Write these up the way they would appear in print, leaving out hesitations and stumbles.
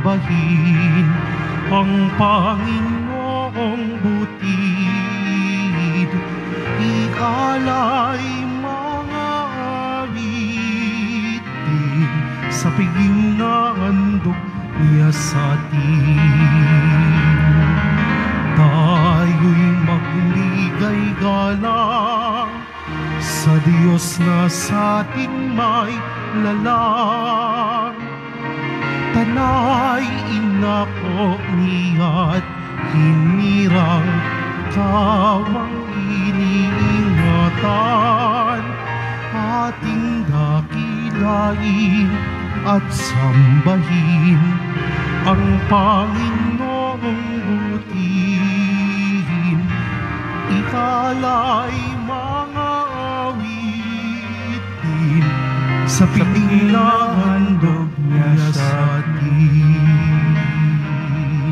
sambahin ang Panginoong butid. Ialay mga awitin sa piging na handog niya sa atin. Tayo'y magligay-galang sa Diyos na sa ating may lalang. Tanay inako niya't hinirang kawang iniingatan. Ating dakilain at sambahin ang Panginoong butin. Ikalay mga awitin sa piling na handog niya sa atin.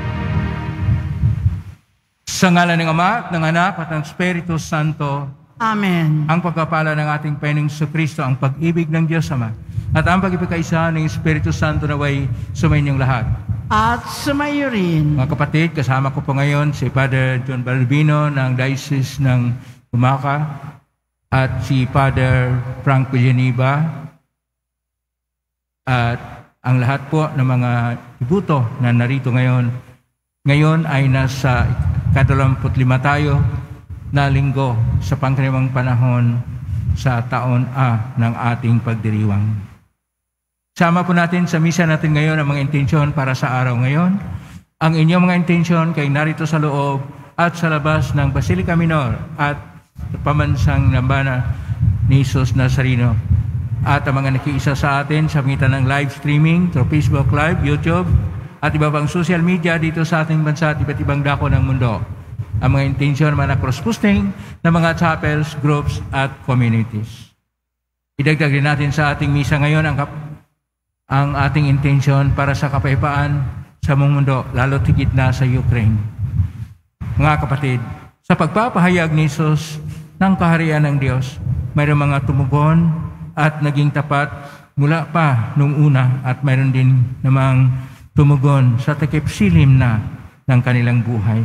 Sa ngalan ng Ama, ng Anak, at ng Espiritu Santo. Amen. Ang pagkapala ng ating Panginoong Jesucristo, ang pag-ibig ng Diyos Ama, at ang pag-ipagkaisa ng Espiritu Santo naway sumainyong lahat. At sumayo rin. Mga kapatid, kasama ko po ngayon si Father John Balbino ng Diocese ng Tumaca at si Father Frank Villanueva at ang lahat po ng mga ibuto na narito ngayon. Ngayon ay nasa 25 tayo na linggo sa pangkaraniwang panahon sa taon A ng ating pagdiriwang. Sama po natin sa misa natin ngayon ang mga intensyon para sa araw ngayon. Ang inyong mga intensyon kay narito sa loob at sa labas ng Basilica Minor at pamansang Lambana ni Jesus Nazareno. At ang mga nakiisa sa atin sa pagitan ng live streaming through Facebook Live, YouTube, at iba pang social media dito sa ating bansa at iba't ibang dako ng mundo. Ang mga intensyon mga cross-posting ng mga chapels, groups, at communities. Idagdag din natin sa ating misa ngayon ang ating intensyon para sa kapayapaan sa mundo, lalo tigit na sa Ukraine. Mga kapatid, sa pagpapahayag ni Jesus ng kaharian ng Diyos, mayroong mga tumugon at naging tapat mula pa nung una at mayroon din namang tumugon sa takip silim na ng kanilang buhay.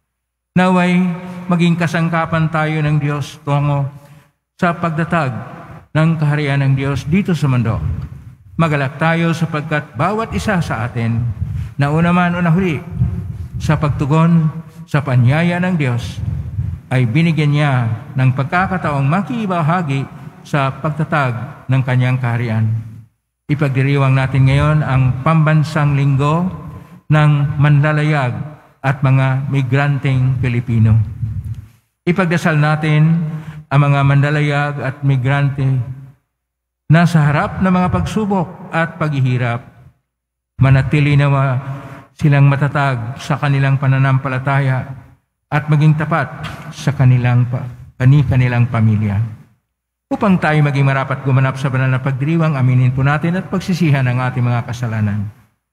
Naway maging kasangkapan tayo ng Diyos tungo sa pagdatag ng kaharian ng Diyos dito sa mundo. Magalak tayo sapagkat bawat isa sa atin, nauna man o nahuli, sa pagtugon sa panyaya ng Diyos, ay binigyan niya ng pagkakataong makibahagi sa pagtatag ng kanyang kaharian. Ipagdiriwang natin ngayon ang pambansang linggo ng manlalayag at mga migranteng Pilipino. Ipagdasal natin ang mga manlalayag at migrante na sa harap ng mga pagsubok at paghihirap, manatili nawa silang matatag sa kanilang pananampalataya at maging tapat sa kanilang pamilya. Upang tayo maging marapat gumanap sa banal na pagdiriwang, aminin po natin at pagsisihan ang ating mga kasalanan.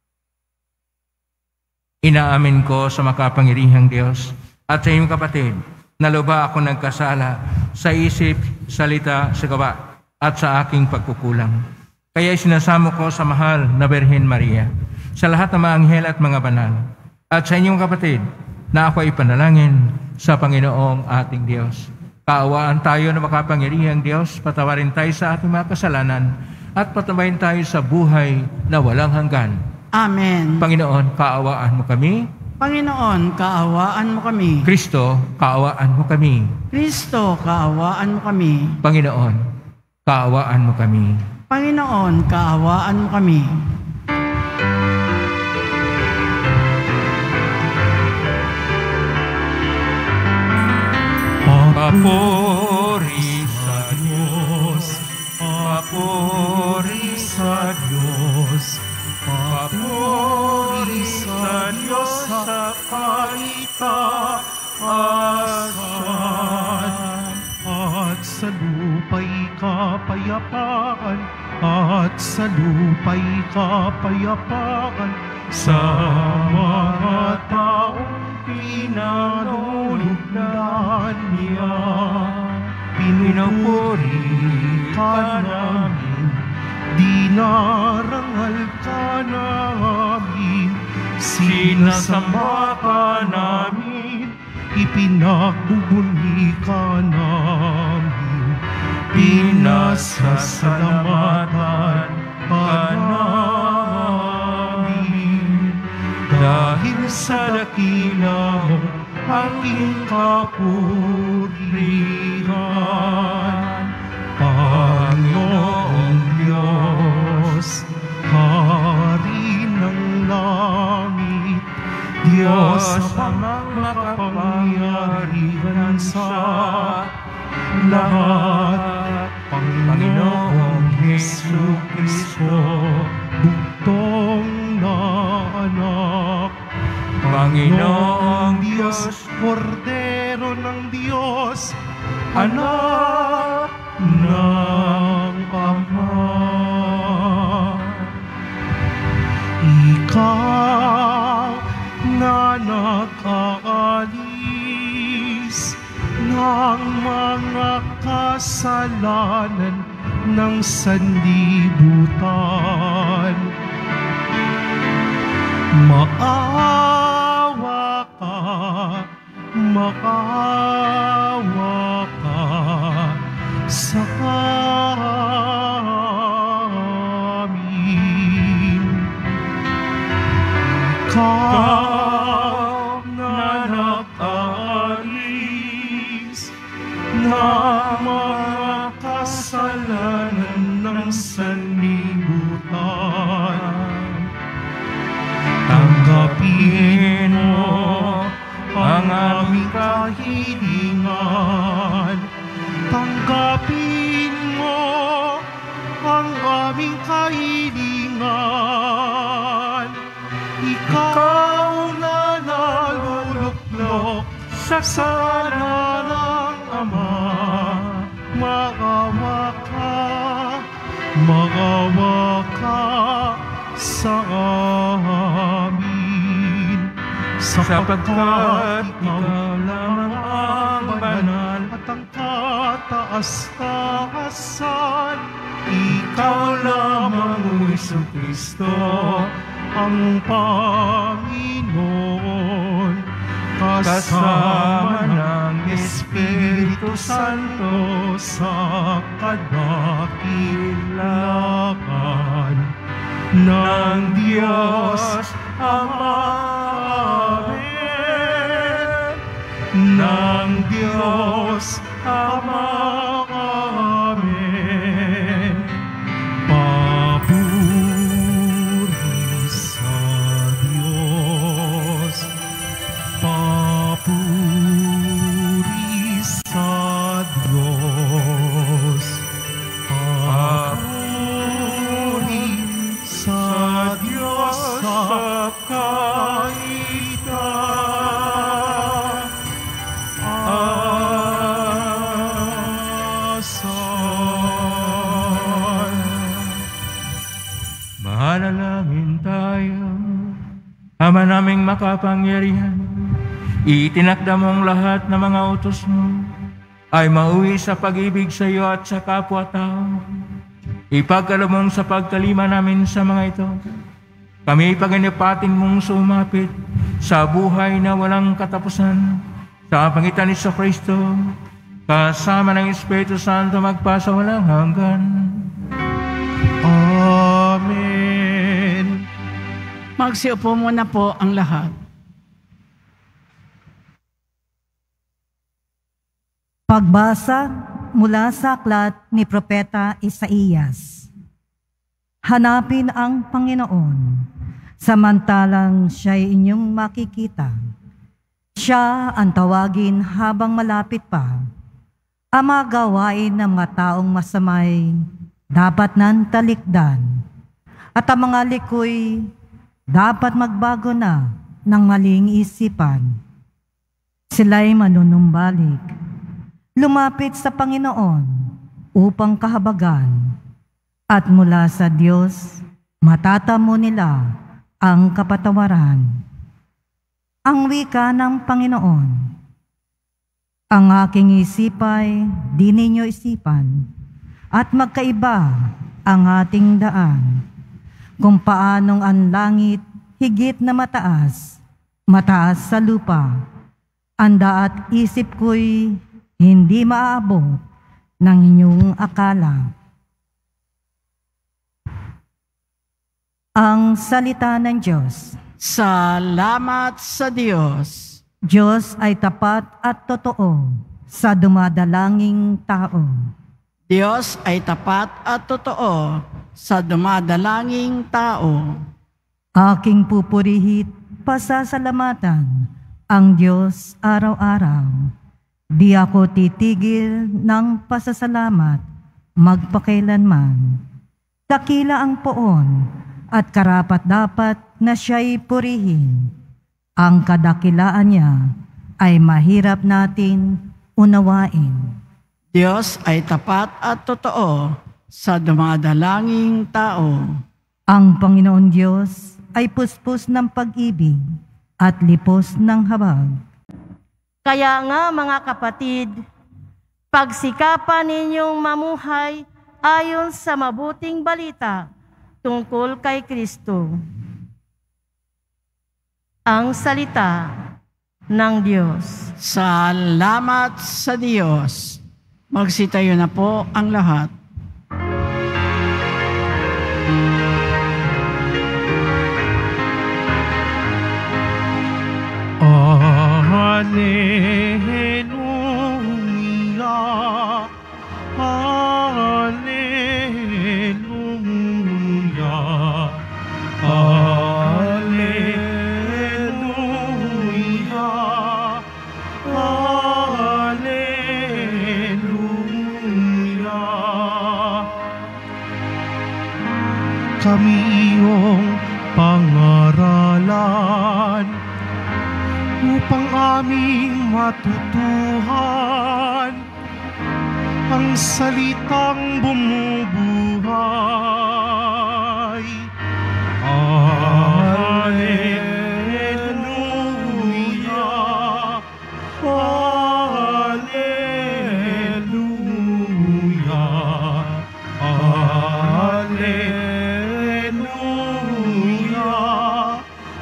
Inaamin ko sa makapangyarihang Diyos at sa iyong kapatid na lubha ako nagkasala sa isip, salita, sa gawa at sa aking pagkukulang. Kaya sinasamo ko sa mahal na Birhen Maria, sa lahat ng mga anghel at mga banal, at sa inyong kapatid na ako ay panalangin sa Panginoong ating Diyos. Kaawaan tayo na makapangyarihang Diyos, patawarin tayo sa ating mga kasalanan at patawarin tayo sa buhay na walang hanggan. Amen. Panginoon, kaawaan mo kami. Panginoon, kaawaan mo kami. Kristo, kaawaan mo kami. Kristo, kaawaan mo kami. Panginoon, kaawaan mo kami. Panginoon, kaawaan mo kami. Papuri sa Diyos, papuri sa Diyos, papuri sa Diyos sa kaitaasan. At sa lupa'y kapayapaan, at sa lupa'y kapayapaan, sa mga taong pinanunugdan niya. Pinupuri ka namin, dinarangal ka namin. Sinasamba ka namin, ipinagbubuli ka namin, pinasasalamatan ka namin. Dahil sa dakila mong aking kapurihan, Panginoong Diyos, Hari ng langit, Diyos amang makapangyarihan sa lahat, Panginoong Jesucristo, bugtong na anak, Panginoong Diyos, Kordero ng Diyos, anak ng Ama. Ikaw na nakaalis ng mga kasalanan ng sanlibutan, maawa ka sa amin. Ikaw na nakaalis ng mga kasalanan ng sanlibutan, tanggapin mo ang aming kahilingan, tanggapin mo ang aming kahilingan. Ikaw na naluluklok sa sala ng Ama, maawa ka sa amin, sapagkat ikaw lamang ang banal at ang kataas-taasan. Ikaw lamang, O Jesucristo, ang Panginoon, kasama ng Espiritu Santo sa kadakilaan ng Diyos Ama. Amen. Ng Diyos Ama. Amen. Papuri sa Diyos. Papuri sa Diyos. Papuri sa Diyos sa kaitan-asan. Manalangin tayo. Ama naming makapangyarihan, itinakda mong lahat ng mga utos mo ay mauwi sa pag-ibig sa iyo at sa kapwa-tao. Ipagkaloob mong sa pagkalima namin sa mga ito, kami paginipatin mong sumapit sa buhay na walang katapusan sa pangitan ni Kristo, kasama ng Espiritu Santo magpasawalang hanggan. Amen. Magsiupo muna po ang lahat. Pagbasa mula sa aklat ni Propeta Isaías. Hanapin ang Panginoon, samantalang siya'y inyong makikita. Siya ang tawagin habang malapit pa. Ang mga gawain ng mga taong masamay dapat nang talikdan, at ang mga likoy dapat magbago na ng maling isipan. Sila'y manunumbalik, lumapit sa Panginoon upang kahabagan, at mula sa Diyos matatamo nila ang kapatawaran. Ang wika ng Panginoon, ang aking isipay di ninyo isipan, at magkaiba ang ating daan. Kung paanong ang langit higit na mataas, mataas sa lupa. Anda at isip ko'y hindi maaabot ng inyong akala. Ang salita ng Diyos. Salamat sa Diyos. Diyos ay tapat at totoo sa dumadalanging tao. Diyos ay tapat at totoo sa dumadalanging tao. Aking pupurihit, pasasalamatan ang Diyos araw-araw. Di ako titigil ng pasasalamat magpakailanman. Dakila ang poon at karapat-dapat na siya'y purihin. Ang kadakilaan niya ay mahirap natin unawain. Diyos ay tapat at totoo sa dumadalanging tao. Ang Panginoon Diyos ay puspos ng pag-ibig at lipos ng habag. Kaya nga mga kapatid, pagsikapan ninyong mamuhay ayon sa mabuting balita tungkol kay Kristo. Ang salita ng Diyos. Salamat sa Diyos. Magsitayo na po ang lahat. Hallelujah, Hallelujah, Hallelujah, Hallelujah. Kami iyong pangaralan upang aming matutuhan ang salitang bumubuhay. Hallelujah, Hallelujah, Hallelujah,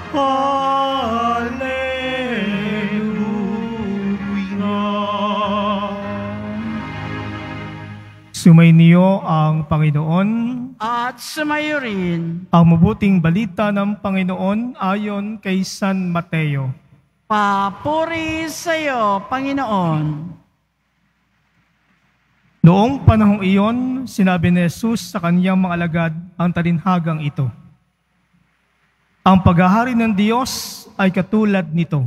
Sumainyo ang Panginoon. At sumayo rin. Ang mabuting balita ng Panginoon ayon kay San Mateo. Papuri sa iyo, Panginoon. Noong panahong iyon, sinabi ni Jesus sa kaniyang mga alagad ang talinhagang ito. Ang paghahari ng Diyos ay katulad nito.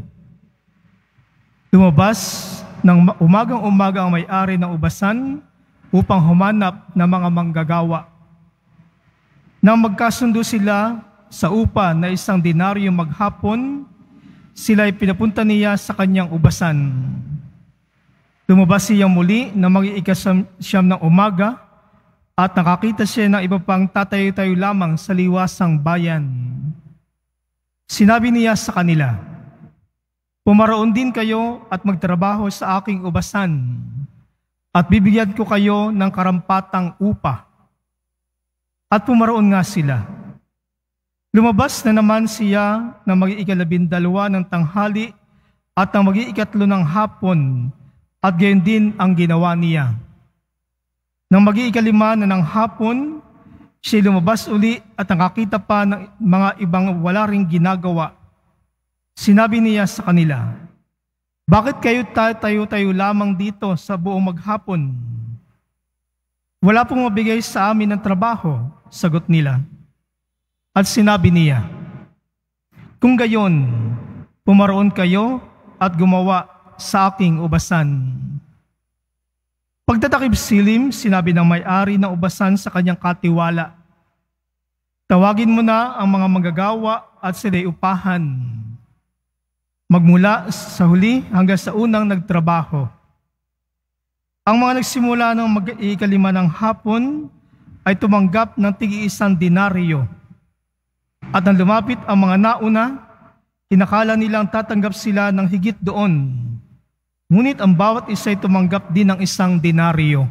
Lumabas ng umagang-umaga ang may-ari ng ubasan upang humanap ng mga manggagawa. Nang magkasundo sila sa upa na 1 denaryo maghapon, sila ay pinapunta niya sa kanyang ubasan. Lumabas siya muli na mag-iikasyam ng umaga at nakakita siya ng iba pang tatayo-tayo lamang sa liwasang bayan. Sinabi niya sa kanila, "Pumaroon din kayo at magtrabaho sa aking ubasan, at bibigyan ko kayo ng karampatang upa." At pumaroon nga sila. Lumabas na naman siya ng mag-iikalabindalawa ng tanghali at ng mag-iikatlo ng hapon, at gayon din ang ginawa niya. Nang mag-iikalima na ng hapon, siya lumabas uli at nakakita pa ng mga ibang wala ring ginagawa. Sinabi niya sa kanila, "Bakit kayo tayo-tayo lamang dito sa buong maghapon? Wala pong mabigay sa amin ng trabaho," sagot nila. At sinabi niya, "Kung gayon, pumaroon kayo at gumawa sa aking ubasan." Pagtatakip silim, sinabi ng may-ari ng ubasan sa kanyang katiwala, "Tawagin mo na ang mga manggagawa at sila'y upahan, magmula sa huli hanggang sa unang nagtrabaho." Ang mga nagsimula ng mag-ikalima ng hapon ay tumanggap ng tig-1 denaryo. At nang lumapit ang mga nauna, inakala nilang tatanggap sila ng higit doon. Ngunit ang bawat isa ay tumanggap din ng 1 denaryo.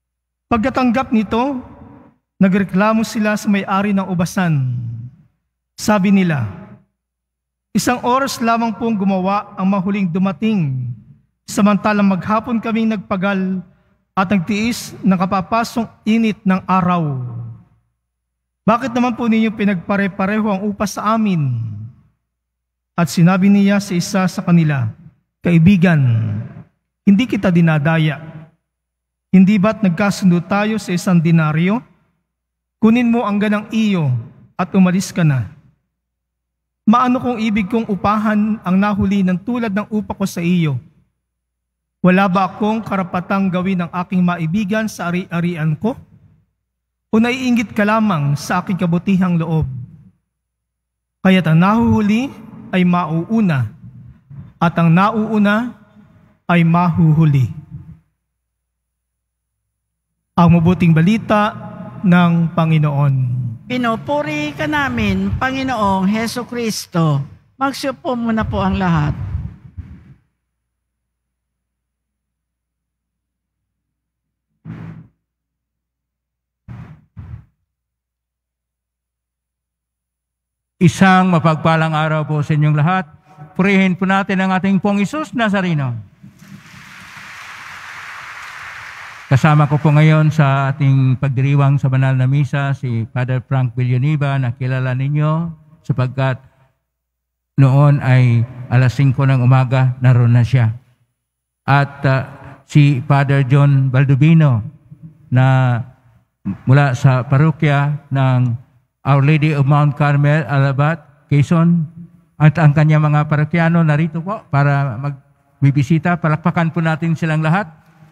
Pagkatanggap nito, nagreklamo sila sa may-ari ng ubasan. Sabi nila, 1 oras lamang pong gumawa ang mahuling dumating, samantalang maghapon kaming nagpagal at nagtiis ng kapapasong init ng araw. Bakit naman po ninyo pinagpare-pareho ang upa sa amin? At sinabi niya sa isa sa kanila, Kaibigan, hindi kita dinadaya. Hindi ba't nagkasundo tayo sa 1 denaryo? Kunin mo ang ganang iyo at umalis ka na. Maano kung ibig kong upahan ang nahuli ng tulad ng upa ko sa iyo? Wala ba akong karapatang gawin ang aking maibigan sa ari-arian ko? O naiinggit ka lamang sa aking kabutihang loob? Kaya't ang nahuhuli ay mauuna, at ang nauuna ay mahuhuli. Ang mabuting balita ng Panginoon. Pinupuri ka namin, Panginoong Heso Kristo. Magsiupo muna po ang lahat. Isang mapagpalang araw po sa inyong lahat. Purihin po natin ang ating Pong Hesus Nazareno. Kasama ko po ngayon sa ating pagdiriwang sa banal na misa si Father Frank Villanueva na kilala ninyo sapagkat noon ay alas 5 ng umaga naroon na siya. At si Father John Baldubino na mula sa parokya ng Our Lady of Mount Carmel, Alabat, Quezon, at ang kanyang mga parokyano narito po para magbibisita. Palakpakan po natin silang lahat.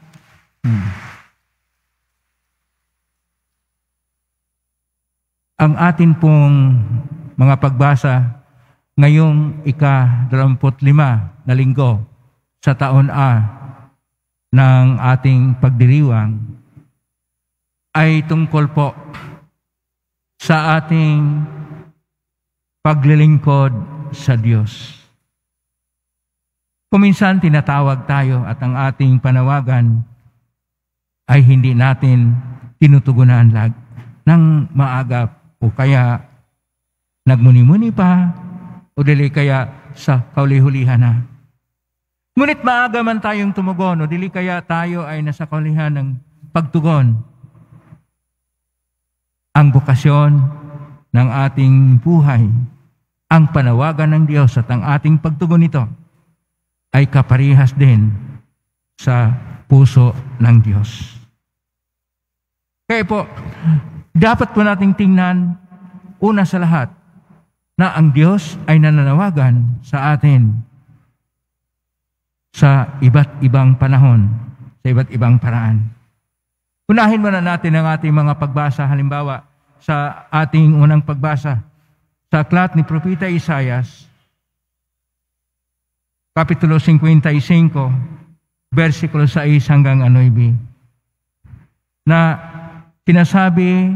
Ang atin pong mga pagbasa ngayong ika-25 na linggo sa taon A ng ating pagdiriwang ay tungkol po sa ating paglilingkod sa Diyos. Kuminsan tinatawag tayo at ang ating panawagan ay hindi natin tinutugunan ng maaga o kaya nagmuni-muni pa o dili kaya sa kaulihulihan na. Ngunit maaga man tayong tumugon o dili kaya tayo ay nasa kaulihan ng pagtugon. Ang bukasyon ng ating buhay, ang panawagan ng Diyos at ang ating pagtugon nito ay kaparihas din sa puso ng Diyos. Kaya po, dapat po nating tingnan una sa lahat na ang Diyos ay nananawagan sa atin sa iba't ibang panahon, sa iba't ibang paraan. Unahin muna natin ang ating mga pagbasa. Halimbawa, sa ating unang pagbasa sa aklat ni Propeta Isaias, Kapitulo 55, versikulo 6 hanggang 9, na sinasabi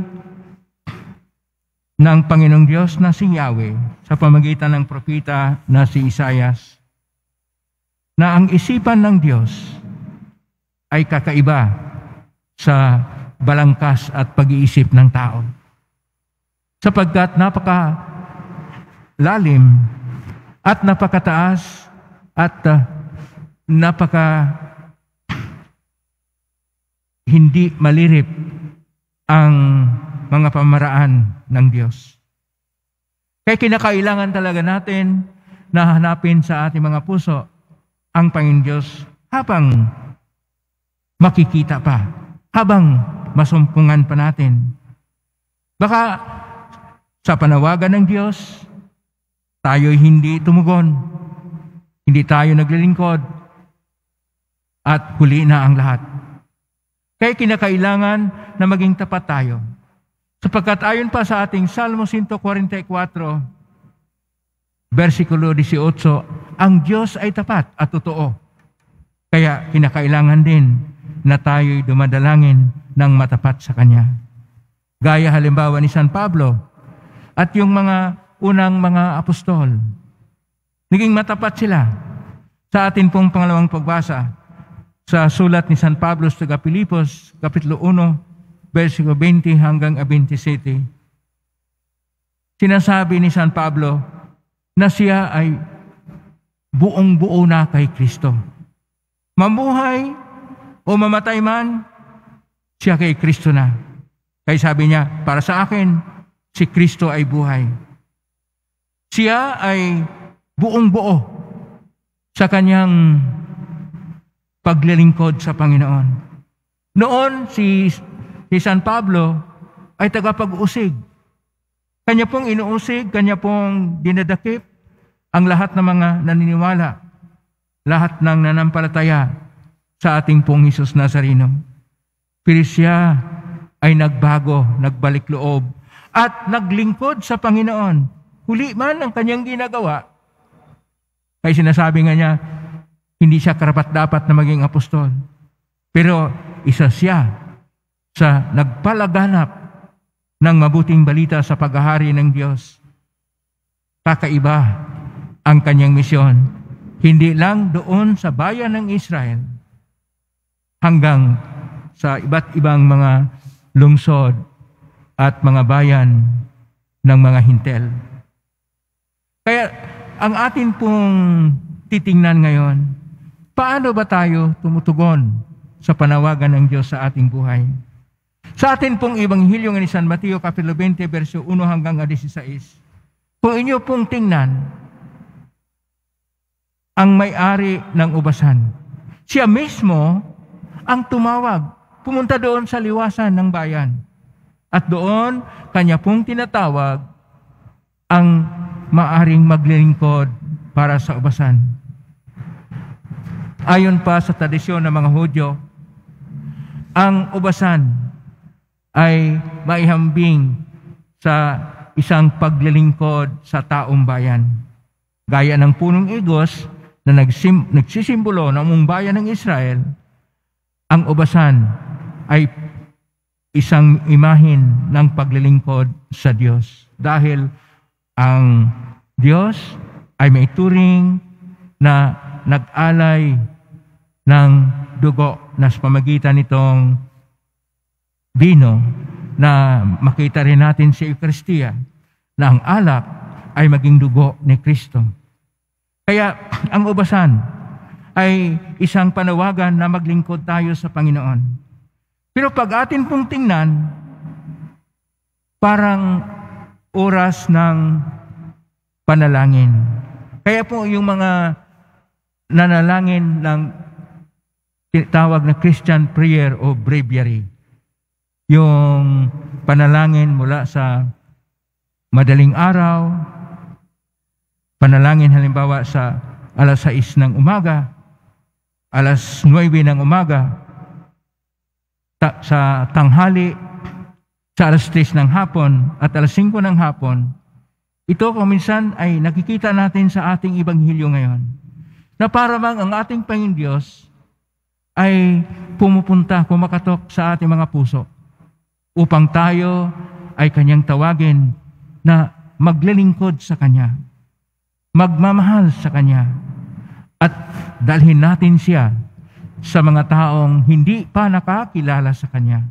ng Panginoong Diyos na si Yahweh sa pamagitan ng propeta na si Isaias, na ang isipan ng Diyos ay kakaiba sa balangkas at pag-iisip ng tao. Sapagkat napaka-lalim at napakataas at hindi malirip ang mga pamaraan ng Diyos. Kaya kinakailangan talaga natin na hanapin sa ating mga puso ang Panginoon Diyos habang makikita pa, habang masumpungan pa natin. Baka sa panawagan ng Diyos, tayo'y hindi tumugon, hindi tayo naglilingkod, at huli na ang lahat. Kaya kinakailangan na maging tapat tayo. Sapagkat ayon pa sa ating Salmo 144, versikulo 18, ang Diyos ay tapat at totoo. Kaya kinakailangan din na tayo'y dumadalangin ng matapat sa Kanya. Gaya halimbawa ni San Pablo at yung mga unang mga apostol. Naging matapat sila. Sa atin pong pangalawang pagbasa, sa sulat ni San Pablo sa Pilipos, Kapitulo 1, versikulo 20 hanggang 27. sinasabi ni San Pablo na siya ay buong-buo na kay Kristo. Mamuhay o mamatay man, siya kay Kristo na. Kaya sabi niya, para sa akin, si Kristo ay buhay. Siya ay buong-buo sa kanyang paglilingkod sa Panginoon. Noon, si San Pablo ay tagapag-usig. Kanya pong inuusig, kanya pong dinadakip ang lahat ng mga naniniwala, lahat ng nanampalataya sa ating pong Hesus Nazareno. Pero siya ay nagbago, nagbalik loob, at naglingkod sa Panginoon. Huli man ang kanyang ginagawa, kaya sinasabi nga niya, hindi siya karapat-dapat na maging apostol. Pero isa siya sa nagpalaganap ng mabuting balita sa paghahari ng Diyos. Kakaiba ang kanyang misyon. Hindi lang doon sa bayan ng Israel, hanggang sa iba't ibang mga lungsod at mga bayan ng mga hintel. Kaya ang atin pong titingnan ngayon, paano ba tayo tumutugon sa panawagan ng Diyos sa ating buhay? Sa atin pong Ebanghelyo ni San Mateo, Kapitulo 20, verso 1 hanggang 16, kung inyo pong tingnan, ang may-ari ng ubasan, siya mismo ang tumawag, pumunta doon sa liwasan ng bayan. At doon, kanya pong tinatawag ang maaring maglilingkod para sa ubasan. Ayon pa sa tradisyon ng mga Hudyo, ang ubasan ay maihambing sa isang paglilingkod sa taong bayan. Gaya ng punong igos na nagsisimbolo ng buong bayan ng Israel, ang ubasan ay isang imahin ng paglilingkod sa Diyos. Dahil ang Diyos ay may turing na nag-alay ng dugo na sa pamagitan nitong bino, na makita rin natin sa Eucharistia na ang alak ay maging dugo ni Kristo. Kaya ang ubasan ay isang panawagan na maglingkod tayo sa Panginoon. Pero pag atin pong tingnan, parang oras ng panalangin. Kaya po yung mga nanalangin ng tawag na Christian prayer o breviary, yung panalangin mula sa madaling araw, panalangin halimbawa sa alas 6 ng umaga, alas 9 ng umaga, sa tanghali, sa alas 3 ng hapon, at alas 5 ng hapon. Ito kung minsan ay nakikita natin sa ating Ebanghelyo ngayon, na parang ang ating Panginoon Diyos ay pumupunta, kumakatok sa ating mga puso, upang tayo ay Kanyang tawagin na maglilingkod sa Kanya, magmamahal sa Kanya, at dalhin natin siya sa mga taong hindi pa nakakilala sa Kanya.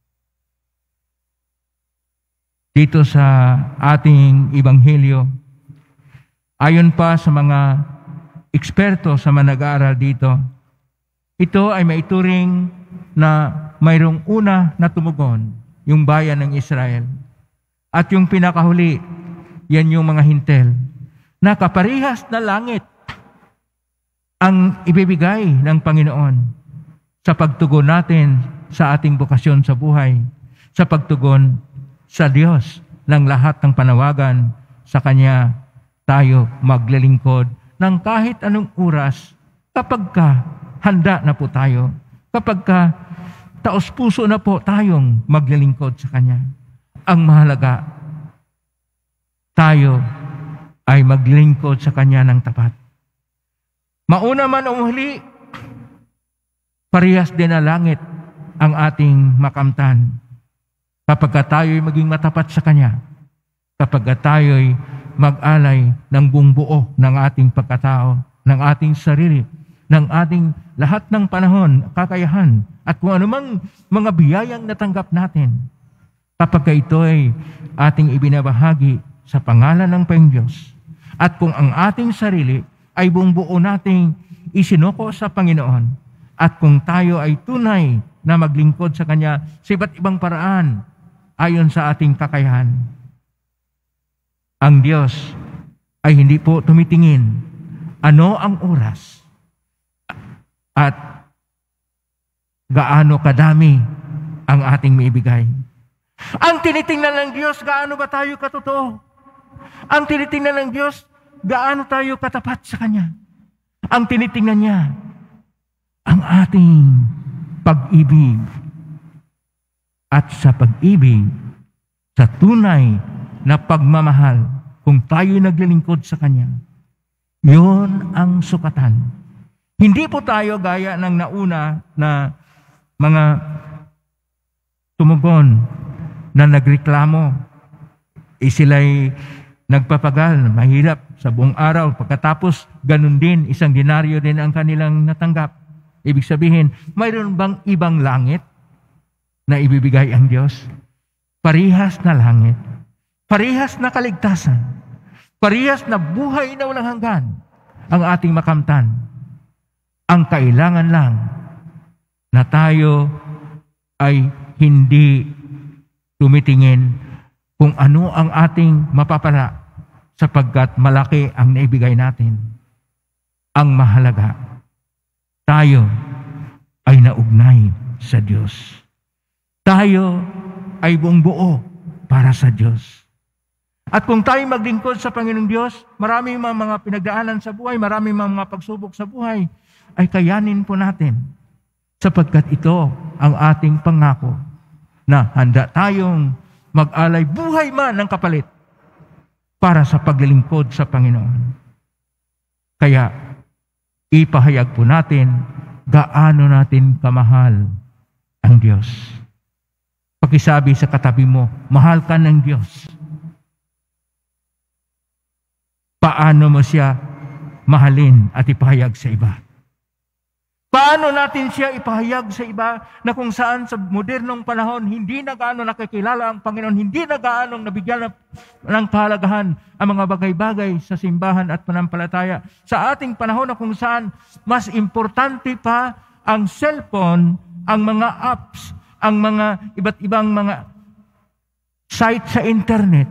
Dito sa ating Ebanghelyo, ayon pa sa mga eksperto sa mga nag-aaral dito, ito ay maituring na mayroong una na tumugon, yung bayan ng Israel. At yung pinakahuli, yan yung mga hintel, na kaparihas na langit ang ibibigay ng Panginoon sa pagtugon natin sa ating bokasyon sa buhay, sa pagtugon sa Diyos ng lahat ng panawagan sa Kanya tayo maglilingkod ng kahit anong oras, kapag ka handa na po tayo, kapag ka taos-puso na po tayong maglilingkod sa Kanya. Ang mahalaga, tayo ay maglilingkod sa Kanya ng tapat. Mauna man o huli, parehas din na langit ang ating makamtan. Kapag tayo'y maging matapat sa Kanya, kapag tayo'y mag-alay ng buong buo ng ating pagkatao, ng ating sarili, ng ating lahat ng panahon, kakayahan, at kung anumang mga biyayang natanggap natin, kapag ito ay ating ibinabahagi sa pangalan ng Panginoong Diyos. At kung ang ating sarili ay buong buo nating isinuko sa Panginoon, at kung tayo ay tunay na maglingkod sa Kanya sa iba't ibang paraan ayon sa ating kakayahan, ang Diyos ay hindi po tumitingin ano ang oras at gaano kadami ang ating maibigay. Ang tinitingnan ng Diyos, gaano ba tayo katotoo? Ang tinitingnan ng Diyos, gaano tayo katapat sa Kanya? Ang tinitingnan niya, ang ating pag-ibig. At sa pag-ibig, sa tunay na pagmamahal, kung tayo naglilingkod sa Kanya, yun ang sukatan. Hindi po tayo gaya ng nauna na mga tumugon na nagreklamo. Sila'y nagpapagal, mahirap sa buong araw. Pagkatapos, ganun din, 1 denaryo din ang kanilang natanggap. Ibig sabihin, mayroon bang ibang langit na ibibigay ang Diyos? Parihas na langit, parihas na kaligtasan, parihas na buhay na walang hanggan ang ating makamtan. Ang kailangan lang na tayo ay hindi tumitingin kung ano ang ating mapapala sapagkat malaki ang naibigay natin. Ang mahalaga, tayo ay naugnay sa Diyos. Tayo ay buong buo para sa Diyos. At kung tayo maglingkod sa Panginoong Diyos, marami mga pinagdaanan sa buhay, marami mga pagsubok sa buhay, ay kayanin po natin sapagkat ito ang ating pangako na handa tayong mag-alay buhay man ng kapalit para sa paglilingkod sa Panginoon. Kaya ipahayag po natin gaano natin kamahal ang Diyos. Pakisabi sa katabi mo, mahal ka ng Diyos. Paano mo siya mahalin at ipahayag sa iba? Paano natin siya ipahayag sa iba na kung saan sa modernong panahon hindi na gaano nakikilala ang Panginoon, hindi na gaano nabigyan ng kahalagahan ang mga bagay-bagay sa simbahan at panampalataya. Sa ating panahon na kung saan mas importante pa ang cellphone, ang mga apps, ang mga iba't ibang mga site sa internet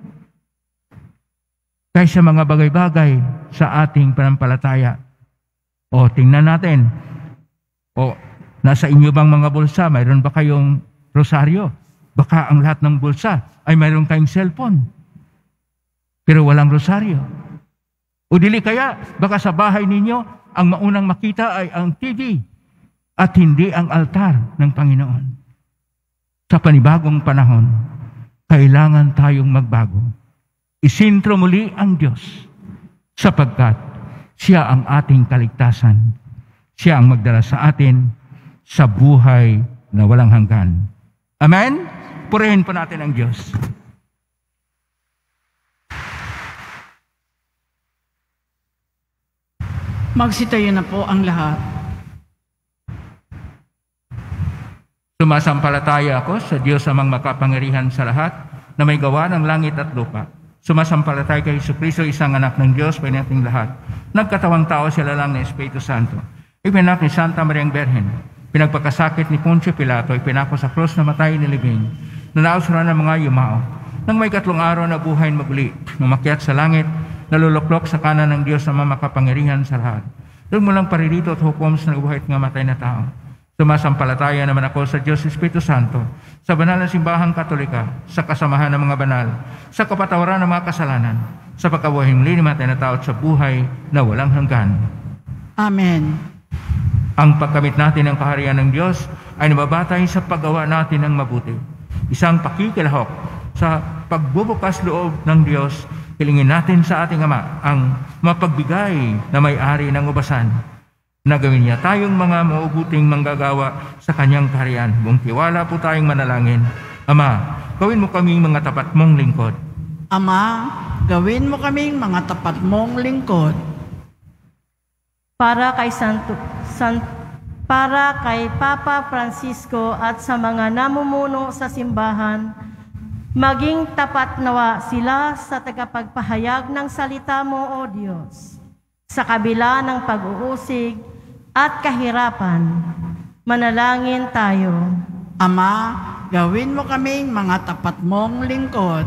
kaysa mga bagay-bagay sa ating panampalataya. O, tingnan natin. O, nasa inyo bang mga bulsa, mayroon ba kayong rosaryo? Baka ang lahat ng bulsa ay mayroon kayong cellphone. Pero walang rosaryo. O dili kaya, baka sa bahay ninyo, ang maunang makita ay ang TV at hindi ang altar ng Panginoon. Sa panibagong panahon, kailangan tayong magbago. Isintro muli ang Diyos sapagkat siya ang ating kaligtasan. Siya ang magdala sa atin sa buhay na walang hanggan. Amen? Purihin po natin ang Diyos. Magsitayo na po ang lahat. Sumasampalataya ako sa Diyos amang makapangyarihan sa lahat na may gawa ng langit at lupa. Sumasampalataya kay Jesucristo, isang anak ng Diyos, pinating lahat. Nagkatawang tao, sila lang ng Espiritu Santo. Ipinak ni Santa Mariang Berhen. Pinagpakasakit ni Poncio Pilato, ipinako sa krus na matay ni libing. Nanausura ng mga yumao. Nang may 3 araw na buhay maguli, umakyat sa langit, naluluklok sa kanan ng Diyos na makapangyarihan sa lahat. Doon mo lang paririto at hukom sa nabuhay at nga matay na tao. Sumasampalataya naman ako sa Diyos Espiritu Santo, sa banal na simbahang Katolika, sa kasamahan ng mga banal, sa kapatawaran ng mga kasalanan, sa pagkabuhing linimatay na tao at sa buhay na walang hanggan. Amen. Ang pagkamit natin ng kaharian ng Diyos ay nababatay sa paggawa natin ng mabuti. Isang pakikilahok sa pagbubukas loob ng Diyos, hilingin natin sa ating Ama ang mapagbigay na may-ari ng ubasan, na gawin niya tayong mga maubuting manggagawa sa kanyang kaharian. Buong tiwala po tayong manalangin. Ama, gawin mo kaming mga tapat mong lingkod. Ama, gawin mo kaming mga tapat mong lingkod. Para kay Papa Francisco at sa mga namumuno sa simbahan, Maging tapat nawa sila sa tagapagpahayag ng salita mo, O Diyos, sa kabila ng pag-uusig at kahirapan. Manalangin tayo. Ama, gawin mo kaming mga tapat mong lingkod.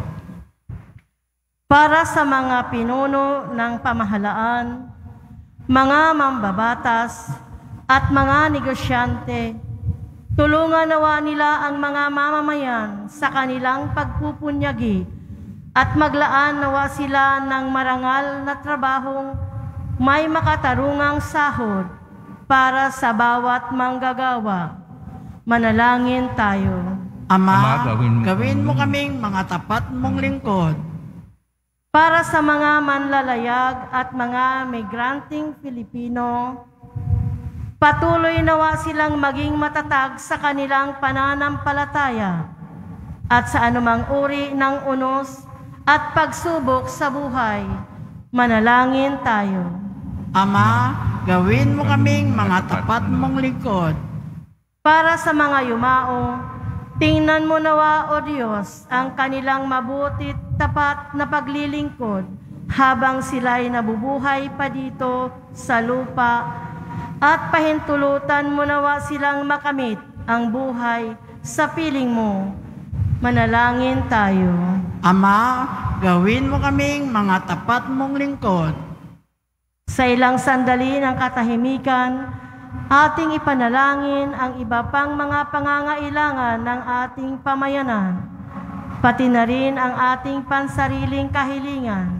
Para sa mga pinuno ng pamahalaan, mga mambabatas, at mga negosyante, tulungan nawa nila ang mga mamamayan sa kanilang pagpupunyagi at maglaan nawa sila ng marangal na trabahong may makatarungang sahod para sa bawat manggagawa. Manalangin tayo. Ama, Ama, gawin mo kaming mga tapat mong lingkod. Para sa mga manlalayag at mga migranting Filipino, patuloy nawa silang maging matatag sa kanilang pananampalataya at sa anumang uri ng unos at pagsubok sa buhay. Manalangin tayo. Ama, gawin mo kaming mga tapat mong lingkod. Para sa mga yumao, tingnan mo nawa, O Diyos, ang kanilang mabutit tapat na paglilingkod habang sila'y nabubuhay pa dito sa lupa, at pahintulutan mo nawa silang makamit ang buhay sa piling mo. Manalangin tayo. Ama, gawin mo kaming mga tapat mong lingkod. Sa ilang sandali ng katahimikan, ating ipanalangin ang iba pang mga pangangailangan ng ating pamayanan, pati na rin ang ating pansariling kahilingan.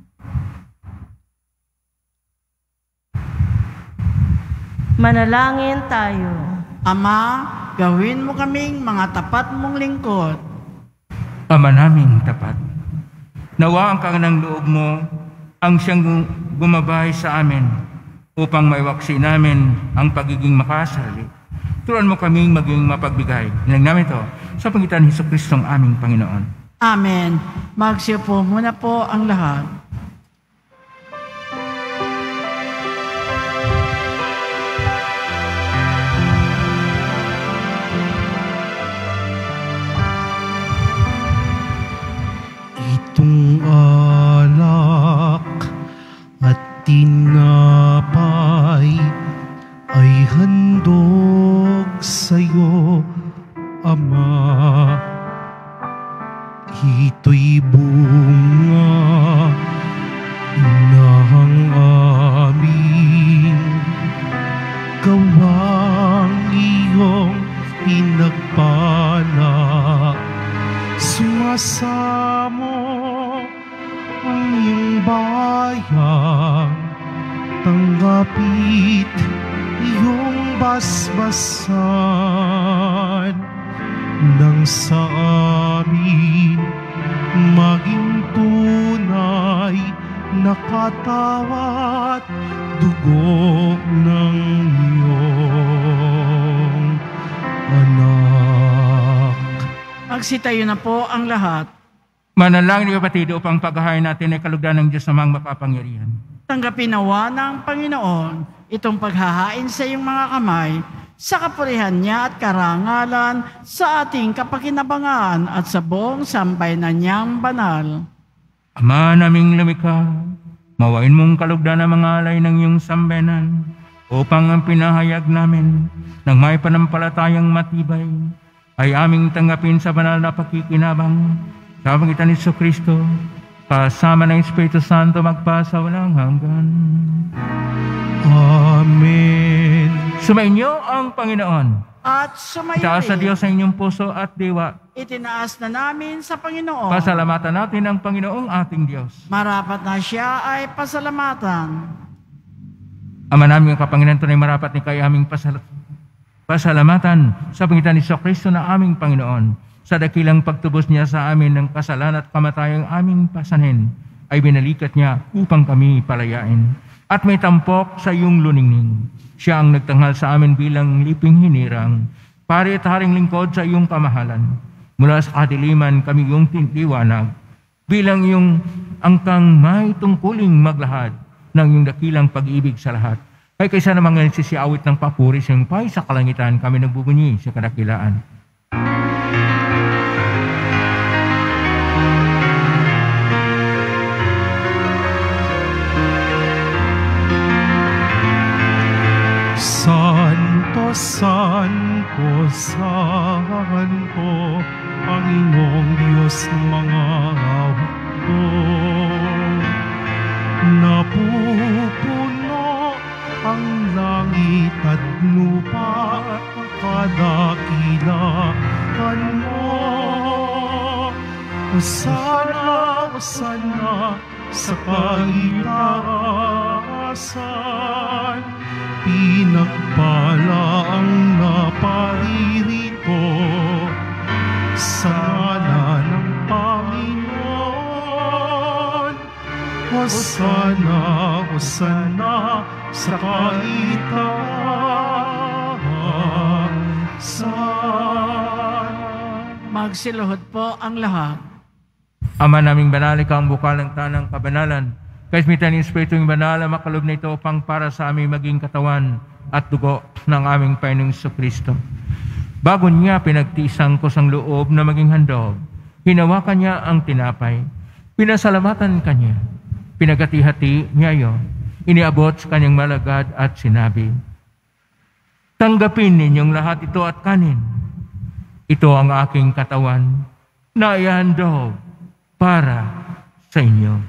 Manalangin tayo. Ama, gawin mo kaming mga tapat mong lingkod. Ama naming tapat, nawa ang kanang loob mo ang siyang gumabay sa amin upang maiwaksi namin ang pagiging makasarili. Turuan mo kaming maging mapagbigay. Hinang namin ito sa pangitan ni Jesucristo ang aming Panginoon. Amen. Magsiupo muna po ang lahat. Itong alak at tinapay ay handog sa'yo, Ama. Ito'y bunga ng aming gawang iyong pinagpala. Sumasamo ang iyong bayang, tanggapit iyong basbasan, nang sa amin maging tunay na katawat dugo ng iyong anak. Magsitayo na po ang lahat. Manalangin ni kapatid upang paghahain natin ay kalugdan ng Diyos namang makapangyarihan. Tanggapin nawa ng Panginoon itong paghahain sa iyong mga kamay sa kapurihan niya at karangalan sa ating kapakinabangan at sa buong sambayanan niyang banal. Ama naming lumikha, mawain mong kalugdan ang mga alay ng iyong sambayanan upang ang pinahayag namin ng may panampalatayang matibay ay aming tanggapin sa banal na pakikinabang sa pangitan ni Jesucristo, kasama ng Espiritu Santo magpasa walang hanggan. Amen. Sumainyo ang Panginoon. At sumayo Itaas sa rin, Diyos sa inyong puso at diwa. itinaas na namin sa Panginoon. Pasalamatan natin ang Panginoong ating Diyos. Marapat na siya ay pasalamatan. Ama namin ang kapangyarihan tunay marapat ni kay aming pasalamatan sa pangitan ni Jesucristo na aming Panginoon. Sa dakilang pagtubos niya sa amin ng kasalan at kamatayang aming pasanin, ay binalikat niya upang kami palayain. At may tampok sa iyong luningning. Siya ang nagtanghal sa amin bilang liping hinirang, pari at haring lingkod sa iyong kamahalan. Mula sa kadiliman kami iyong tindiwanag, bilang iyong angkang may tungkuling maglahad ng iyong dakilang pag-ibig sa lahat. Ay kaysa namang nagsisiawit ng papuri sa iyong pay sa kalangitan, kami nagbubunyi sa kadakilaan. Saan ko, Panginoong Diyos ng mga hukbo? Napupuno ang langit at lupa, kadakilaan mo. Sana sa kaitaasan, pinagpala ang naparirito sa ngalan ng Panginoon. Hosana sa kaitaasan. Magsiluhod po ang lahat. Ama naming banal, ikaw ang bukal ng tanang kabanalan. Kaismitan ng Espiritu ng banal, makalob na ito upang para sa aming maging katawan at dugo ng aming Panginoong Jesucristo. Bago niya pinagtiisang ko sang loob na maging handog, hinawakan niya ang tinapay, pinasalamatan kanya, pinagati-hati niya iyon, iniabot sa kanyang malagad at sinabi, tanggapin ninyong lahat ito at kanin. Ito ang aking katawan na ihandog para sa inyo.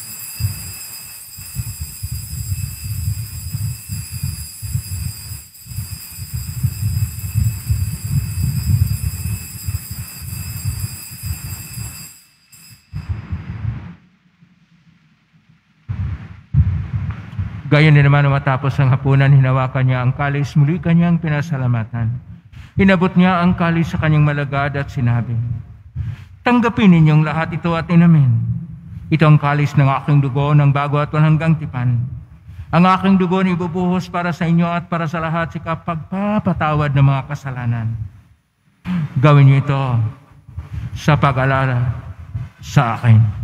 Gayon din naman matapos ang hapunan, hinawakan niya ang kalis, muli kanyang pinasalamatan. Inabot niya ang kalis sa kanyang malagad at sinabi, tanggapin ninyong lahat ito at inamin. Ito ang kalis ng aking dugo ng bago at walang tipan. Ang aking dugo na ibubuhos para sa inyo at para sa lahat sa pagpapatawad ng mga kasalanan. Gawin niyo ito sa pag-alala sa akin.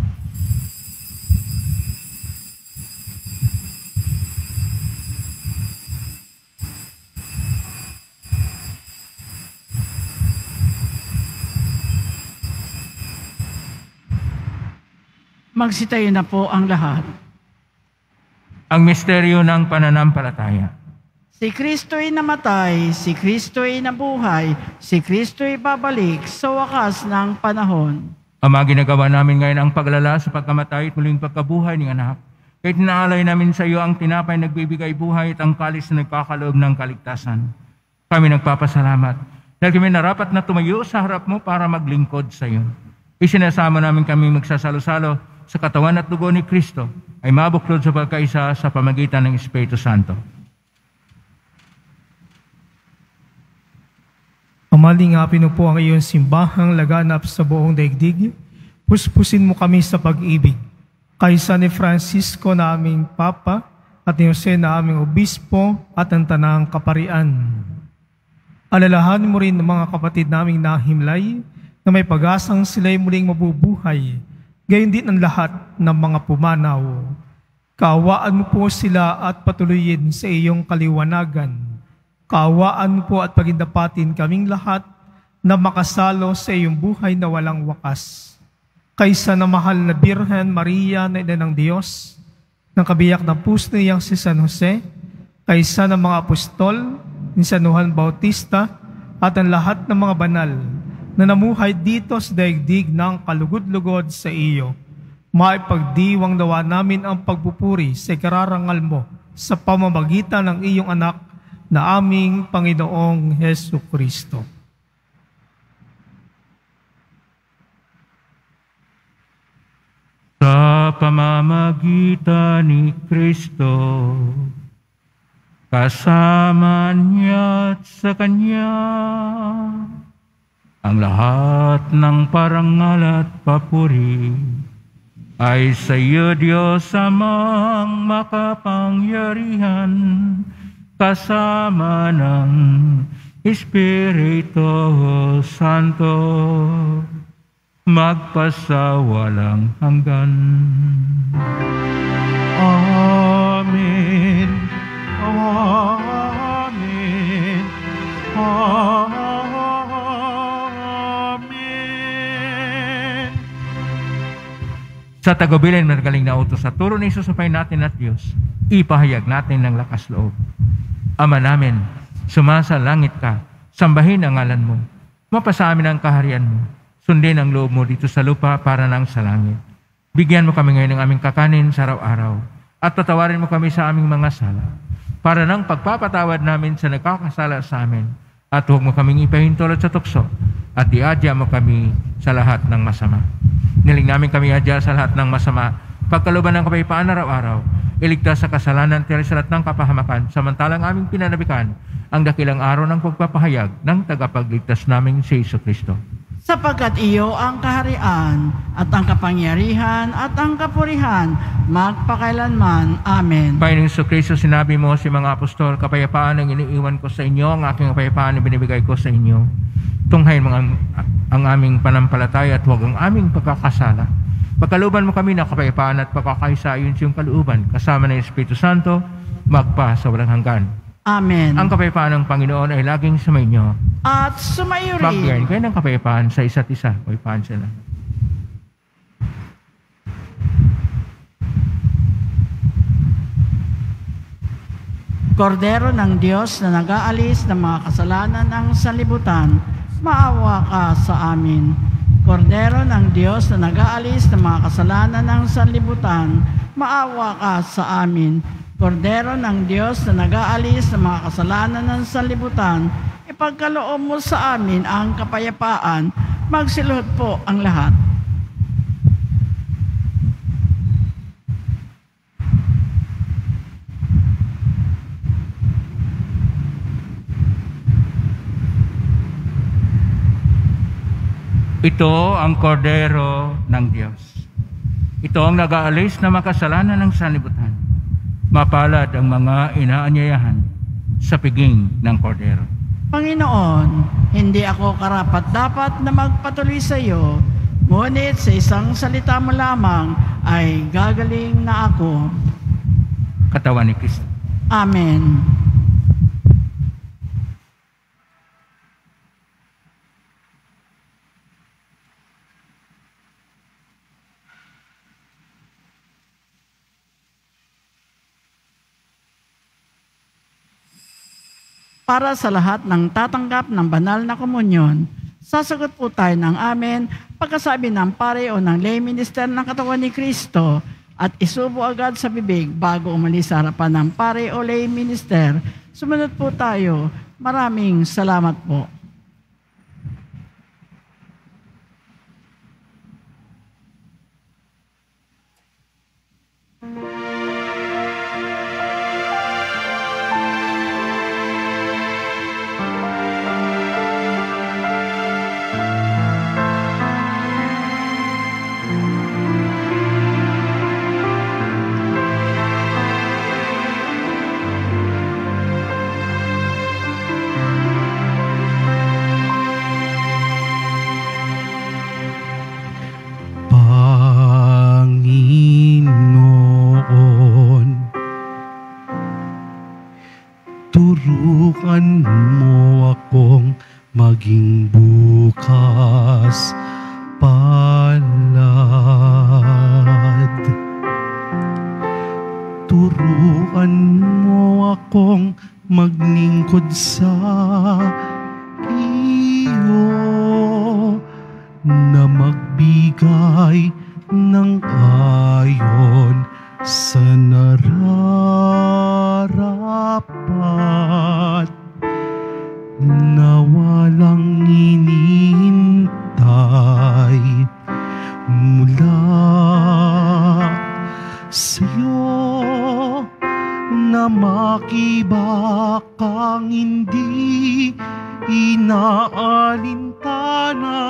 Magsitayo na po ang lahat. Ang misteryo ng pananampalataya. Si Kristo'y namatay, si Kristo'y nabuhay, si Kristo'y babalik sa wakas ng panahon. Ama, ginagawa namin ngayon ang paglala sa pagkamatay at muling pagkabuhay ng anak. Kahit inaalay namin sa iyo ang tinapay nagbibigay buhay at ang kalis na nagkakaloob ng kaligtasan. Kami nagpapasalamat dahil kami narapat na tumayo sa harap mo para maglingkod sa iyo. Isinasama namin kami magsasalo-salo sa katawan at dugo ni Kristo ay mabuklod sa pagkaisa sa pamagitan ng Espiritu Santo. Amalingapin mo po ang iyong simbahang laganap sa buong daigdig. Puspusin mo kami sa pag-ibig. Kaysa ni Francisco na aming Papa at ni Jose na aming Obispo at ang Tanang Kaparian. Alalahanin mo rin ng mga kapatid naming nahimlay na may pag-asang sila'y muling mabubuhay. Gayon din ang lahat ng mga pumanaw. Kaawaan mo po sila at patuloyin sa iyong kaliwanagan. Kaawaan mo po at pagindapatin kaming lahat na makasalo sa iyong buhay na walang wakas. Kaysa na mahal na Birhen Maria na ina ng Diyos, ng kabiyak na puso niyang si San Jose, kaysa ng mga apostol, ni San Juan Bautista, at ang lahat ng mga banal na namuhay dito sa daigdig ng kalugod-lugod sa iyo. Maipagdiwang nawa namin ang pagpupuri sa kararangal mo sa pamamagitan ng iyong anak na aming Panginoong Jesucristo. Sa pamamagitan ni Kristo, kasama niya at sa Kanya, ang lahat ng parangal at papuri ay sa iyo, Diyos amang makapangyarihan, kasama ng Espiritu Santo, magpasawalang hanggan. Amen. Amen. Amen. Sa tagubilin ng galing na utos sa turo ni Jesus sa Panginoon natin at Diyos, ipahayag natin ng lakas loob. Ama namin, Sumasa langit ka, sambahin ang ngalan mo. Mapasa amin ang kaharian mo. Sundin ang loob mo dito sa lupa para nang sa langit. Bigyan mo kami ngayon ng aming kakanin sa araw-araw at patawarin mo kami sa aming mga sala para nang pagpapatawad namin sa nagkakasala sa amin at huwag mo kaming ipahintulot sa tukso at iadya mo kami sa lahat ng masama. Niling namin kami adya sa lahat ng masama, pagkaluban ng kapayapaan araw-araw, iligtas sa kasalanan, tirasalat ng kapahamakan, samantalang aming pinanabikan ang dakilang araw ng pagpapahayag ng tagapagligtas naming si Jesucristo. Sapagkat iyo ang kaharian at ang kapangyarihan at ang kapurihan magpakailanman. Amen. Panginoong Jesucristo, sinabi mo si mga apostol, kapayapaan ang iniiwan ko sa inyo, ang aking kapayapaan ang binibigay ko sa inyo. Tunghayin mo ang aming panampalataya at huwag ang aming pagkakasala. Pagkaluban mo kami ng kapayapaan at pagkakaisa ayon sa iyong kalooban, kasama ng Espiritu Santo, magpa sa walang hanggan. Amen. Ang kapayapaan ng Panginoon ay laging sa inyo. At sumayo rin. Magbigayin kayo ng kapayapaan sa isa't isa. Kapayapaan sila. Kordero ng Diyos na nag-aalis ng mga kasalanan ng sanlibutan, maawa ka sa amin. Kordero ng Diyos na nag-aalis ng mga kasalanan ng sanlibutan, maawa ka sa amin. Kordero ng Diyos na nag-aalis ng mga kasalanan ng sanlibutan, ipagkaloob mo sa amin ang kapayapaan, magsiluhod po ang lahat. Ito ang kordero ng Diyos. Ito ang nag-aalis na makasalanan ng sanlibutan. Mapalad ang mga inaanyayahan sa piging ng kordero. Panginoon, hindi ako karapat-dapat na magpatuloy sa iyo, ngunit sa isang salita mo lamang ay gagaling na ako. Katawan ni Kristo. Amen. Para sa lahat ng tatanggap ng banal na komunyon, sasagot po tayo ng amen pagkasabi ng pare o ng lay minister ng katawan ni Kristo at isubo agad sa bibig bago umalis sa harapan ng pare o lay minister. Sumunod po tayo. Maraming salamat po. Turuan mo akong maging bukas palad. Turuan mo akong maglingkod sa iyo, na magbigay ng ayon sa nararapat, na walang inihintay mula sa'yo, na makibakang hindi inaalintana,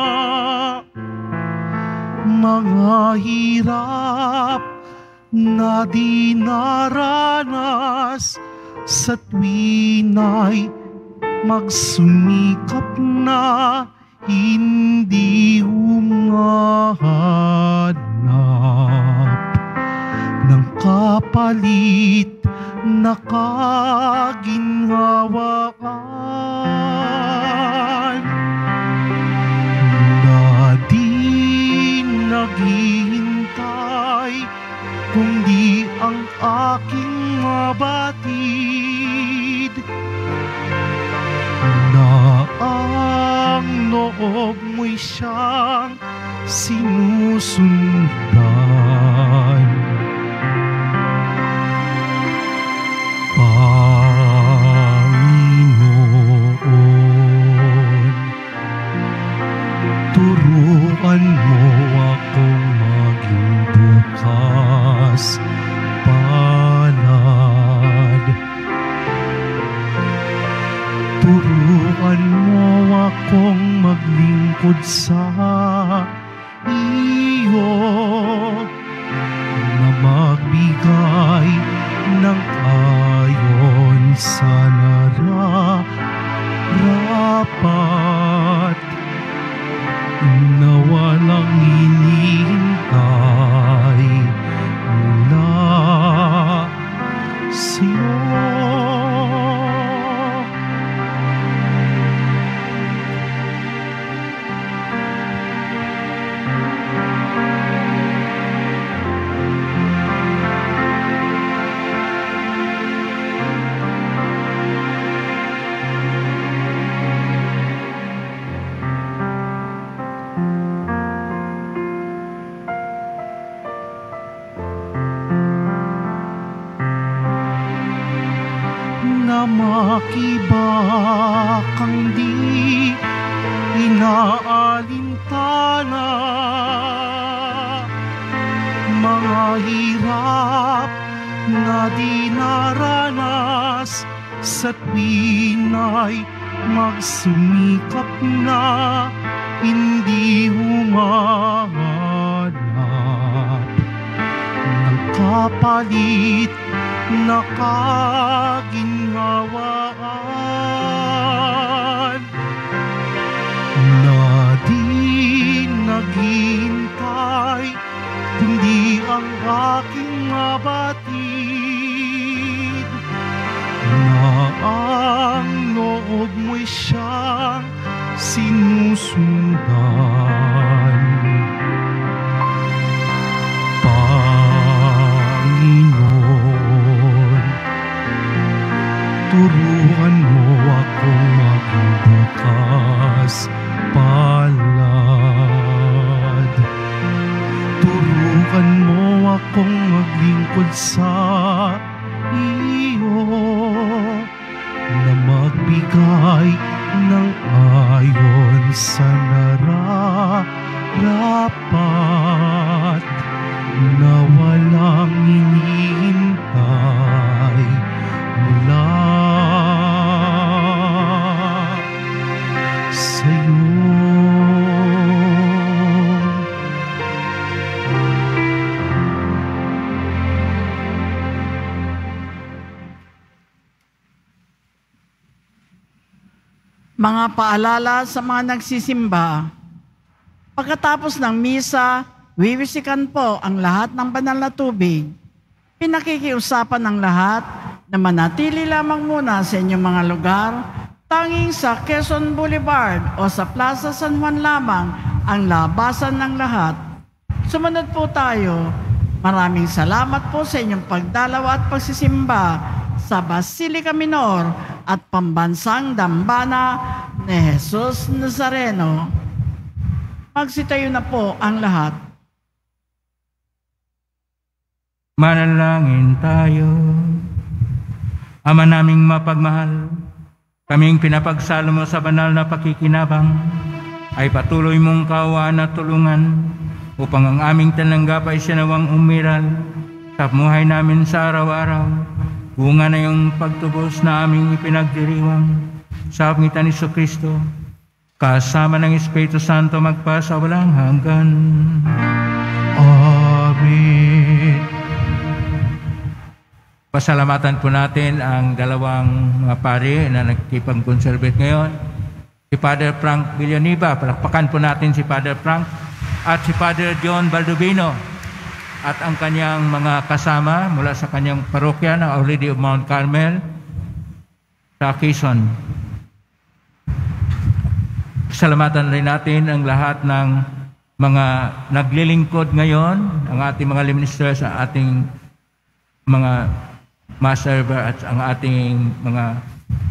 mga hirap na dinaranas sa tuwina'y magsumikap na hindi humahanap ng kapalit na kaginhawaan, na di naghihintay kundi ang aking mabatid, na ang loob mo'y siyang sinusundan. Panginoon, turuan mo akong maging bukas palad. Turuan mo akong maglingkod sa iyo, na magbigay ng ayon sa nararapat, na walang hinihintay mula sa'yo. Na makibakang di inaalintana, mga hirap na dinaranas sa tuwina'y magsumikap na hindi humahanap ng kapalit na kaginhawaan, na di naghihintay kundi ang aking mabatid, na ang loob mo'y siyang sinusundan. Panginoon, turuan mo akong maging bukas palad. Turuan mo akong maglingkod sa iyo, na magbigay ng ayon sa nararapat, na walang hinihintay mula sa'yo. Mga paalala sa mga nagsisimba. Pagkatapos ng misa, wiwisikan po ang lahat ng banal na tubig. Pinakikiusapan ng lahat na manatili lamang muna sa inyong mga lugar, tanging sa Quezon Boulevard o sa Plaza San Juan lamang ang labasan ng lahat. Sumunod po tayo. Maraming salamat po sa inyong pagdalaw at pagsisimba sa Basilica Minor at Pambansang Dambana ni Jesus Nazareno. Magsitayo na po ang lahat. Manalangin tayo. Ama naming mapagmahal, kaming pinapagsalo mo sa banal na pakikinabang, ay patuloy mong kaawaan at tulungan upang ang aming tananggap ay sinawang umiral sa buhay namin sa araw-araw. Bunga na yung pagtubos na aming ipinagdiriwang sa pangitan ni Kristo, kasama ng Espiritu Santo magpasa walang hanggan. Amen. Pasalamatan po natin ang dalawang mga pari na nagkipag-conservate ngayon. Si Father Frank Villanueva, palakpakan po natin si Father Frank, at si Father John Baldovino, at ang kanyang mga kasama mula sa kanyang parokya ng Our Lady of Mount Carmel sa Quezon. Salamatan rin natin ang lahat ng mga naglilingkod ngayon, ang ating mga ministers, ang ating mga mass server at ang ating mga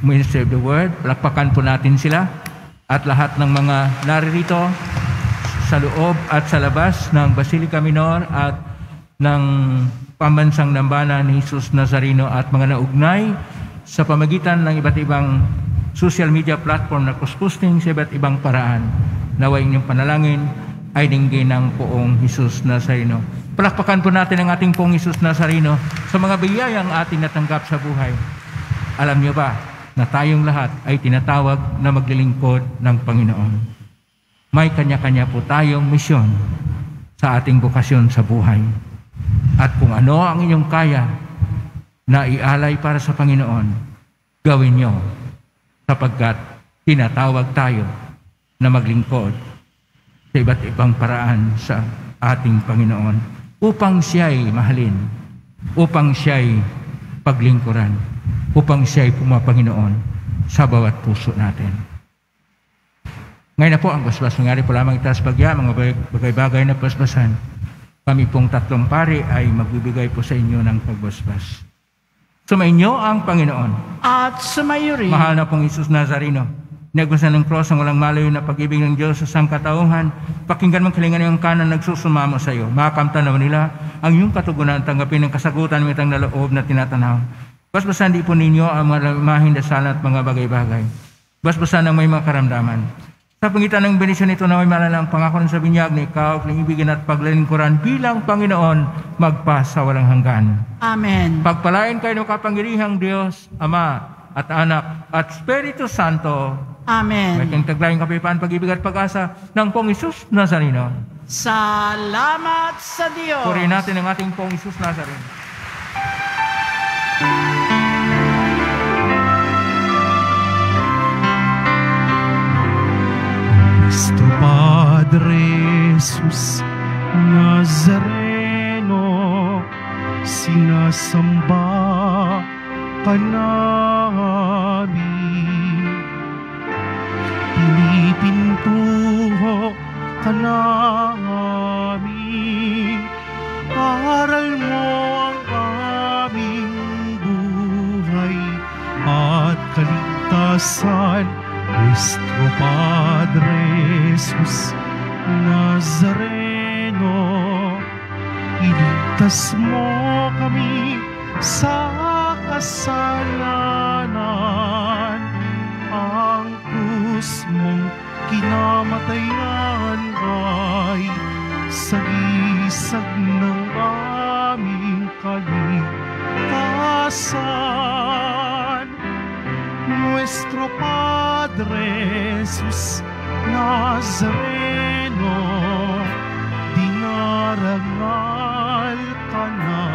Ministry of the Word. Palakpakan po natin sila at lahat ng mga naririto sa loob at sa labas ng Basilica Minor at ng Pambansang Dambana ni Jesus Nazareno at mga naugnay sa pamagitan ng iba't ibang social media platform na posting sa iba't ibang paraan. Naway inyong panalangin ay dinggin ng poong Jesus Nazareno. Palakpakan po natin ang ating poong Jesus Nazareno sa mga biyayang ating natanggap sa buhay. Alam niyo ba na tayong lahat ay tinatawag na maglilingkod ng Panginoon? May kanya-kanya po tayong misyon sa ating bukasyon sa buhay. At kung ano ang inyong kaya na ialay para sa Panginoon, gawin niyo sapagkat tinatawag tayo na maglingkod sa iba't ibang paraan sa ating Panginoon upang siya'y mahalin, upang siya'y paglingkuran, upang siya'y pumapanginoon sa bawat puso natin. Ngayon na po ang basbas. Nangyari po lamang itaas bagya, mga bagay-bagay na basbasan. Kami pong tatlong pari ay magbibigay po sa inyo ng pagbasbas. Sumainyo ang Panginoon. At sumayo rin. Mahal na pong Jesus Nazareno, nagbasan ng cross ang walang malayo na pag-ibig ng Diyos sa sangkatauhan. Pakinggan mong kalingan ng kanan nagsusumamo sa iyo. Makamtanaw nila ang iyong katugunan, tanggapin ng kasagutan ng itang naloob na tinatanaw. Basbasan di po ninyo ang mga mahing dasal at mga bagay-bagay. Basbasan ang may mga karamdaman. Sa pangitan ng benisyon ito na may malalang pangako ng sa binyag na ikaw at ibigin at paglilingkuran bilang Panginoon magpa sa walang hanggan. Amen. Pagpalain kayo ng kapangyarihang Diyos, Ama at Anak at Espiritu Santo. Amen. May kang taglayang kapayapaan, pag-ibig at pag-asa ng Pong Jesus Nazareno. Salamat sa Diyos. Purihin natin ang ating Pong Jesus Nazareno. Nuestro Padre Jesus Nazareno, sinasamba ka namin. Pinipintuho ka namin. Aral mo ang aming buhay at kaligtasan. Nuestro Padre Jesus Nazareno, iligtas mo kami sa kasalanan. Ang krus mong kinamatayan ay sagisag ng aming kaligtasan. Nuestro Padre Jesus Nazareno, dinarangal ka na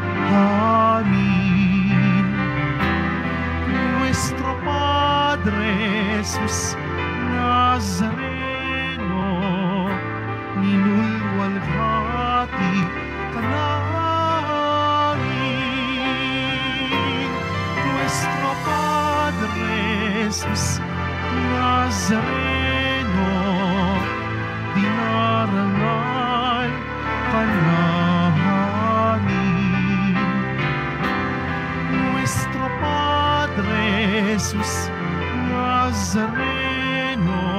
amin. Nuestro Padre Jesus Nazareno, ninulwalhati ka namin. Nuestro Padre Jesus Nazareno, dinarangal ka namin. Nuestro Padre Jesus Nazareno,